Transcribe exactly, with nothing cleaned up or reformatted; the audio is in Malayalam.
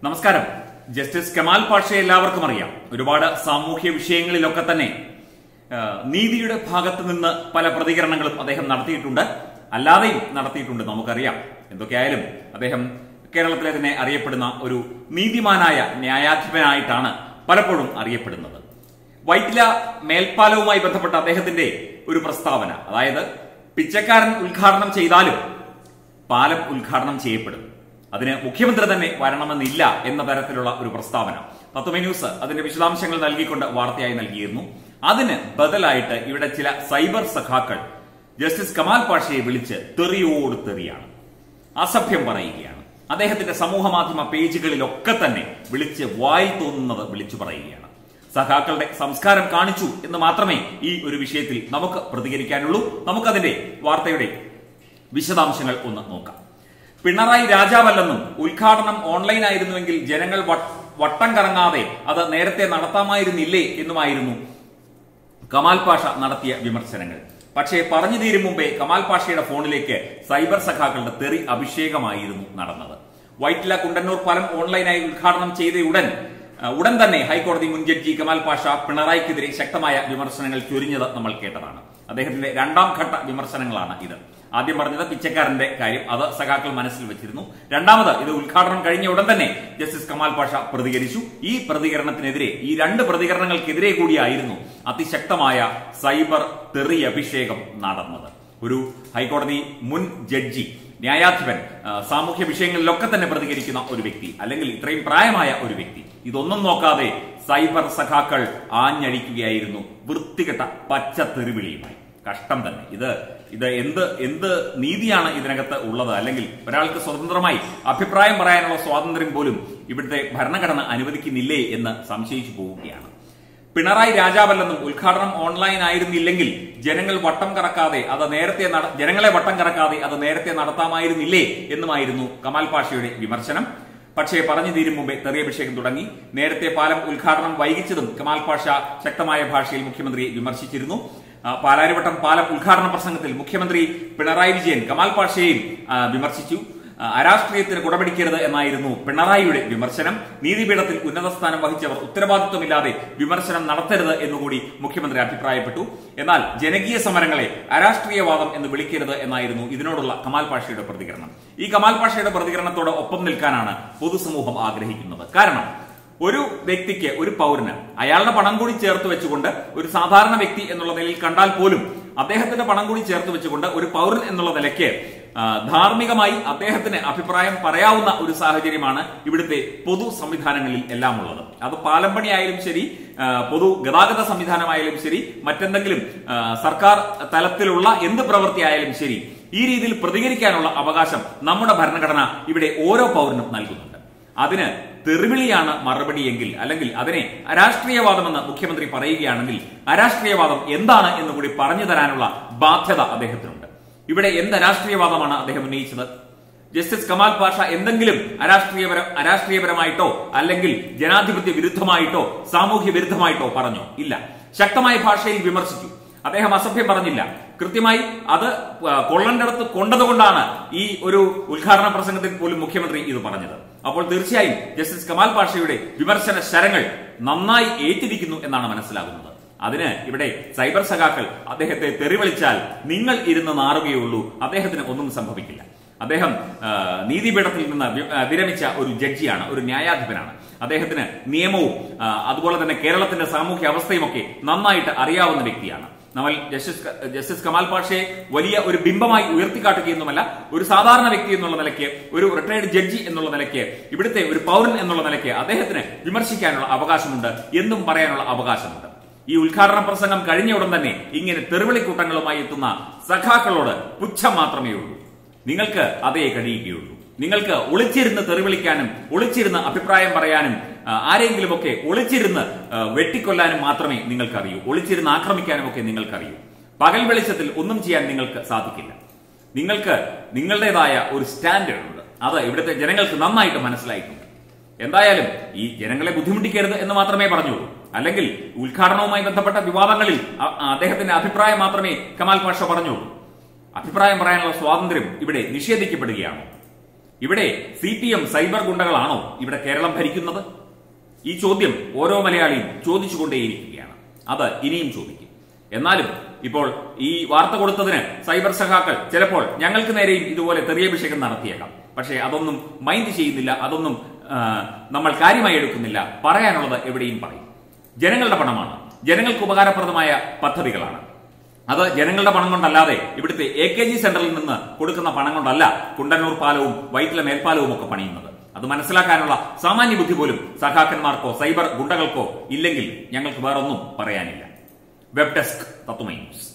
നമസ്കാരം. ജസ്റ്റിസ് കമാൽ പാഷയെ എല്ലാവർക്കും അറിയാം. ഒരുപാട് സാമൂഹ്യ വിഷയങ്ങളിലൊക്കെ തന്നെ നീതിയുടെ ഭാഗത്ത് നിന്ന് പല പ്രതികരണങ്ങളും അദ്ദേഹം നടത്തിയിട്ടുണ്ട്, അല്ലാതെയും നടത്തിയിട്ടുണ്ട്. നമുക്കറിയാം. എന്തൊക്കെയായാലും അദ്ദേഹം കേരളത്തിലെ തന്നെ അറിയപ്പെടുന്ന ഒരു നീതിമാനായ ന്യായാധിപനായിട്ടാണ് പലപ്പോഴും അറിയപ്പെടുന്നത്. വൈറ്റില മേൽപ്പാലവുമായി ബന്ധപ്പെട്ട അദ്ദേഹത്തിന്റെ ഒരു പ്രസ്താവന, അതായത് പിച്ചക്കാരൻ ഉദ്ഘാടനം ചെയ്താലും പാലം ഉദ്ഘാടനം ചെയ്യപ്പെടും, അതിന് മുഖ്യമന്ത്രി തന്നെ വരണമെന്നില്ല എന്ന തരത്തിലുള്ള ഒരു പ്രസ്താവന തത്വമൈ ന്യൂസ് അതിന്റെ വിശദാംശങ്ങൾ നൽകിക്കൊണ്ട് വാർത്തയായി നൽകിയിരുന്നു. അതിന് ബദലായിട്ട് ഇവിടെ ചില സൈബർ സഖാക്കൾ ജസ്റ്റിസ് കമാൽ പാഷയെ വിളിച്ച് തെറിയോട് തെറിയാണ്, അസഭ്യം പറയുകയാണ്. അദ്ദേഹത്തിന്റെ സമൂഹ മാധ്യമ പേജുകളിലൊക്കെ തന്നെ വിളിച്ച് വായി തോന്നുന്നത് വിളിച്ചു പറയുകയാണ്. സഖാക്കളുടെ സംസ്കാരം കാണിച്ചു എന്ന് മാത്രമേ ഈ ഒരു വിഷയത്തിൽ നമുക്ക് പ്രതികരിക്കാനുള്ളൂ. നമുക്കതിന്റെ വാർത്തയുടെ വിശദാംശങ്ങൾ ഒന്ന് നോക്കാം. പിണറായി രാജാവല്ലെന്നും ഉദ്ഘാടനം ഓൺലൈൻ ആയിരുന്നുവെങ്കിൽ ജനങ്ങൾ വട്ടം കറങ്ങാതെ അത് നേരത്തെ നടത്താമായിരുന്നില്ലേ എന്നുമായിരുന്നു കമാൽ പാഷ നടത്തിയ വിമർശനങ്ങൾ. പക്ഷേ പറഞ്ഞു തീരും മുമ്പേ കമാൽ പാഷയുടെ ഫോണിലേക്ക് സൈബർ സഖാക്കളുടെ തെറി അഭിഷേകമായിരുന്നു നടന്നത്. വൈറ്റില കുണ്ടന്നൂർ പാലം ഓൺലൈനായി ഉദ്ഘാടനം ചെയ്ത ഉടൻ ഉടൻ തന്നെ ഹൈക്കോടതി മുൻ ജഡ്ജി കമാൽ പാഷ പിണറായിക്കെതിരെ ശക്തമായ വിമർശനങ്ങൾ ചൊരിഞ്ഞത് നമ്മൾ കേട്ടതാണ്. അദ്ദേഹത്തിന്റെ രണ്ടാം ഘട്ട വിമർശനങ്ങളാണ് ഇത്. ആദ്യം പറഞ്ഞത് പിച്ചക്കാരന്റെ കാര്യം, അത് സഖാക്കൾ മനസ്സിൽ വെച്ചിരുന്നു. രണ്ടാമത് ഇത് ഉദ്ഘാടനം കഴിഞ്ഞ ഉടൻ തന്നെ ജസ്റ്റിസ് കമാൽ പാഷ പ്രതികരിച്ചു. ഈ പ്രതികരണത്തിനെതിരെ, ഈ രണ്ട് പ്രതികരണങ്ങൾക്കെതിരെ കൂടിയായിരുന്നു അതിശക്തമായ സൈബർ തെറി അഭിഷേകം നടന്നത്. ഒരു ഹൈക്കോടതി മുൻ ജഡ്ജി, ന്യായാധിപൻ, സാമൂഹ്യ വിഷയങ്ങളിലൊക്കെ തന്നെ പ്രതികരിക്കുന്ന ഒരു വ്യക്തി, അല്ലെങ്കിൽ ഇത്രയും പ്രായമായ ഒരു വ്യക്തി, ഇതൊന്നും നോക്കാതെ സൈബർ സഖാക്കൾ ആഞ്ഞടിക്കുകയായിരുന്നു വൃത്തികെട്ട പച്ച തെറിവിളിയുമായി. കഷ്ടം തന്നെ. ഇത് ഇത് എന്ത് എന്ത് നീതിയാണ് ഇതിനകത്ത് ഉള്ളത്? അല്ലെങ്കിൽ ഒരാൾക്ക് സ്വതന്ത്രമായി അഭിപ്രായം പറയാനുള്ള സ്വാതന്ത്ര്യം പോലും ഇവിടുത്തെ ഭരണഘടന അനുവദിക്കുന്നില്ലേ എന്ന് സംശയിച്ചു പോവുകയാണ്. പിണറായി രാജാവല്ലെന്നും ഉദ്ഘാടനം ഓൺലൈൻ ആയിരുന്നില്ലെങ്കിൽ ജനങ്ങൾ വട്ടം കറക്കാതെ അത് നേരത്തെ ജനങ്ങളെ വട്ടം കറക്കാതെ അത് നേരത്തെ നടത്താമായിരുന്നില്ലേ എന്നുമായിരുന്നു കമാൽ പാഷയുടെ വിമർശനം. പക്ഷേ പറഞ്ഞു തീരും മുമ്പേ തെറിയഭിഷേകം തുടങ്ങി. നേരത്തെ പാലം ഉദ്ഘാടനം വൈകിച്ചതും കമാൽ പാഷ ശക്തമായ ഭാഷയിൽ മുഖ്യമന്ത്രിയെ വിമർശിച്ചിരുന്നു. പാലാരിവട്ടം പാലം ഉദ്ഘാടന പ്രസംഗത്തിൽ മുഖ്യമന്ത്രി പിണറായി വിജയൻ കമാൽ പാഷയെയും വിമർശിച്ചു. അരാഷ്ട്രീയത്തിന് കുടപിടിക്കരുത് എന്നായിരുന്നു പിണറായിയുടെ വിമർശനം. നീതിപീഠത്തിൽ ഉന്നത സ്ഥാനം വഹിച്ചവർ ഉത്തരവാദിത്വമില്ലാതെ വിമർശനം നടത്തരുത് എന്നുകൂടി മുഖ്യമന്ത്രി അഭിപ്രായപ്പെട്ടു. എന്നാൽ ജനകീയ സമരങ്ങളെ അരാഷ്ട്രീയവാദം എന്ന് വിളിക്കരുത് എന്നായിരുന്നു ഇതിനോടുള്ള കമാൽ പാഷയുടെ പ്രതികരണം. ഈ കമാൽ പാഷയുടെ പ്രതികരണത്തോട് ഒപ്പം നിൽക്കാനാണ് പൊതുസമൂഹം ആഗ്രഹിക്കുന്നത്. കാരണം ഒരു വ്യക്തിക്ക്, ഒരു പൗരന് അയാളുടെ പണം കൂടി ചേർത്ത് വെച്ചുകൊണ്ട്, ഒരു സാധാരണ വ്യക്തി എന്നുള്ള നിലയിൽ കണ്ടാൽ പോലും അദ്ദേഹത്തിന്റെ പണം കൂടി ചേർത്ത് വെച്ചുകൊണ്ട് ഒരു പൗരൻ എന്നുള്ള നിലയ്ക്ക് ധാർമ്മികമായി അദ്ദേഹത്തിന് അഭിപ്രായം പറയാവുന്ന ഒരു സാഹചര്യമാണ് ഇവിടുത്തെ പൊതു സംവിധാനങ്ങളിൽ എല്ലാം ഉള്ളത്. അത് പാലം പണിയായാലും ശരി, പൊതു ഗതാഗത സംവിധാനമായാലും ശരി, മറ്റെന്തെങ്കിലും സർക്കാർ തലത്തിലുള്ള എന്ത് പ്രവൃത്തിയായാലും ശരി, ഈ രീതിയിൽ പ്രതികരിക്കാനുള്ള അവകാശം നമ്മുടെ ഭരണഘടന ഇവിടെ ഓരോ പൗരനും നൽകുന്നുണ്ട്. അതിന് തെറിവിളിയാണ് മറുപടിയെങ്കിൽ, അല്ലെങ്കിൽ അതിനെ അരാഷ്ട്രീയവാദമെന്ന് മുഖ്യമന്ത്രി പറയുകയാണെങ്കിൽ അരാഷ്ട്രീയവാദം എന്താണ് എന്ന് കൂടി പറഞ്ഞു തരാനുള്ള ബാധ്യത അദ്ദേഹത്തിനുണ്ട്. ഇവിടെ എന്ത് അരാഷ്ട്രീയവാദമാണ് അദ്ദേഹം ഉന്നയിച്ചത്? ജസ്റ്റിസ് കമാൽ പാഷ എന്തെങ്കിലും അരാഷ്ട്രീയപര അരാഷ്ട്രീയപരമായിട്ടോ അല്ലെങ്കിൽ ജനാധിപത്യ വിരുദ്ധമായിട്ടോ സാമൂഹ്യ വിരുദ്ധമായിട്ടോ പറഞ്ഞോ? ഇല്ല. ശക്തമായ ഭാഷയിൽ വിമർശിച്ചു. അദ്ദേഹം അസഭ്യം പറഞ്ഞില്ല. കൃത്യമായി അത് കൊള്ളണ്ടടുത്ത് കൊണ്ടതുകൊണ്ടാണ് ഈ ഒരു ഉദ്ഘാടന പ്രസംഗത്തിൽ പോലും മുഖ്യമന്ത്രി ഇത് പറഞ്ഞത്. അപ്പോൾ തീർച്ചയായും ജസ്റ്റിസ് കമാൽ പാഷയുടെ വിമർശന ശരങ്ങൾ നന്നായി ഏറ്റിരിക്കുന്നു എന്നാണ് മനസ്സിലാകുന്നത്. അതിന് ഇവിടെ സൈബർ സഖാക്കൾ അദ്ദേഹത്തെ തെറിവിളിച്ചാൽ നിങ്ങൾ ഇരുന്ന് നാറുകയുള്ളൂ, അദ്ദേഹത്തിന് ഒന്നും സംഭവിക്കില്ല. അദ്ദേഹം നീതിപീഠത്തിൽ നിന്ന് വിരമിച്ച ഒരു ജഡ്ജിയാണ്, ഒരു ന്യായാധിപനാണ്. അദ്ദേഹത്തിന് നിയമവും അതുപോലെ തന്നെ കേരളത്തിന്റെ സാമൂഹ്യ അവസ്ഥയുമൊക്കെ നന്നായിട്ട് അറിയാവുന്ന വ്യക്തിയാണ്. നമ്മൾ ജസ്റ്റിസ് ജസ്റ്റിസ് കമാൽ പാഷയെ വലിയ ഒരു ബിംബമായി ഉയർത്തിക്കാട്ടുകയൊന്നുമല്ല. ഒരു സാധാരണ വ്യക്തി എന്നുള്ള നിലയ്ക്ക്, ഒരു റിട്ടയർഡ് ജഡ്ജി എന്നുള്ള നിലയ്ക്ക്, ഇവിടുത്തെ ഒരു പൗരൻ എന്നുള്ള നിലയ്ക്ക് അദ്ദേഹത്തിന് വിമർശിക്കാനുള്ള അവകാശമുണ്ട്, എന്നും പറയാനുള്ള അവകാശമുണ്ട്. ഈ ഉദ്ഘാടന പ്രസംഗം കഴിഞ്ഞ ഉടൻ തന്നെ ഇങ്ങനെ തെറിവിളിക്കൂട്ടങ്ങളുമായി എത്തുന്ന സഖാക്കളോട് പുച്ഛം മാത്രമേ ഉള്ളൂ. നിങ്ങൾക്ക് അതേ കഴിയുകയുള്ളൂ. നിങ്ങൾക്ക് ഒളിച്ചിരുന്ന് തെറിവിളിക്കാനും ഒളിച്ചിരുന്ന് അഭിപ്രായം പറയാനും ആരെങ്കിലുമൊക്കെ ഒളിച്ചിരുന്ന് വെട്ടിക്കൊല്ലാനും മാത്രമേ നിങ്ങൾക്കറിയൂ. ഒളിച്ചിരുന്ന് ആക്രമിക്കാനും ഒക്കെ നിങ്ങൾക്കറിയൂ. പകൽ വെളിച്ചത്തിൽ ഒന്നും ചെയ്യാൻ നിങ്ങൾക്ക് സാധിക്കില്ല. നിങ്ങൾക്ക് നിങ്ങളുടേതായ ഒരു സ്റ്റാൻഡേർഡ് ഉണ്ട്. അത് ഇവിടുത്തെ ജനങ്ങൾക്ക് നന്നായിട്ട് മനസ്സിലായിട്ടുണ്ട്. എന്തായാലും ഈ ജനങ്ങളെ ബുദ്ധിമുട്ടിക്കരുത് എന്ന് മാത്രമേ പറഞ്ഞുള്ളൂ. അല്ലെങ്കിൽ ഉദ്ഘാടനവുമായി ബന്ധപ്പെട്ട വിവാദങ്ങളിൽ അദ്ദേഹത്തിന്റെ അഭിപ്രായം മാത്രമേ കമാൽ പാഷ പറഞ്ഞുള്ളൂ. അഭിപ്രായം പറയാനുള്ള സ്വാതന്ത്ര്യം ഇവിടെ നിഷേധിക്കപ്പെടുകയാണോ? ഇവിടെ സി പി എം സൈബർ ഗുണ്ടകളാണോ ഇവിടെ കേരളം ഭരിക്കുന്നത്? ഈ ചോദ്യം ഓരോ മലയാളിയും ചോദിച്ചുകൊണ്ടേയിരിക്കുകയാണ്. അത് ഇനിയും ചോദിക്കും. എന്നാലും ഇപ്പോൾ ഈ വാർത്ത കൊടുത്തതിന് സൈബർ സഖാക്കൾ ചിലപ്പോൾ ഞങ്ങൾക്ക് നേരെയും ഇതുപോലെ തെറിയഭിഷേകം നടത്തിയേക്കാം. പക്ഷേ അതൊന്നും മൈൻഡ് ചെയ്യുന്നില്ല, അതൊന്നും നമ്മൾ കാര്യമായി എടുക്കുന്നില്ല. പറയാനുള്ളത് എവിടെയും പറയും. ജനങ്ങളുടെ പണമാണ്, ജനങ്ങൾക്ക് ഉപകാരപ്രദമായ പദ്ധതികളാണ്. അത് ജനങ്ങളുടെ പണം കൊണ്ടല്ലാതെ ഇവിടുത്തെ എ കെ ജി സെന്ററിൽ നിന്ന് കൊടുക്കുന്ന പണം കൊണ്ടല്ല കുണ്ടന്നൂർ പാലവും വൈറ്റില മേൽപ്പാലവും ഒക്കെ പണിയുന്നത്. അത് മനസ്സിലാക്കാനുള്ള സാമാന്യ ബുദ്ധി പോലും സഖാക്കന്മാർക്കോ സൈബർ ഗുണ്ടകൾക്കോ ഇല്ലെങ്കിൽ ഞങ്ങൾക്ക് വേറൊന്നും പറയാനില്ല. Web desk Tatwamayi news.